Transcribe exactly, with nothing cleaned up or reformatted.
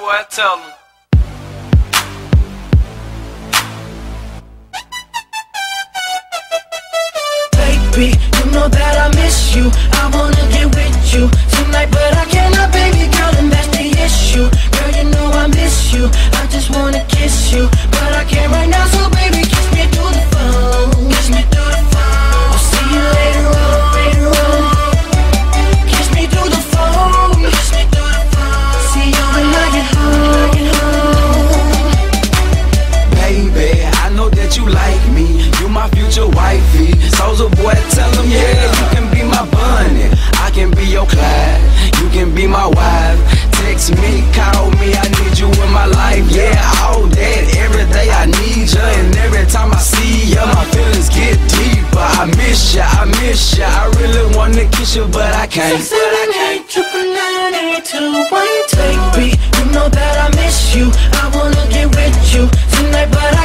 boy, tell him. Baby, you know that I miss you. I wanna get with you tonight, but I cannot, baby girl, and that's the issue. Girl, you know I miss you. I just wanna kiss you, but I can't right now. So baby, kiss me through the phone. Kiss me through the phone. I'll see you later on, later on. Kiss me through the phone. Kiss me through the phone. See you when I get home. Get home. Baby, I know that you like me. You my future wifey. Soulja Boy, tell him, yeah, you can be my bunny. I can be your Clyde. You can be my wife. Text me, call me, I need you in my life. Yeah, all that, every day I need you. And every time I see you, my feelings get deeper. I miss you, I miss you. I really wanna kiss you, but I can't. Six, seven, eight, triple nine, eight, two, one, two. Baby, you know that I miss you. I wanna get with you tonight, but I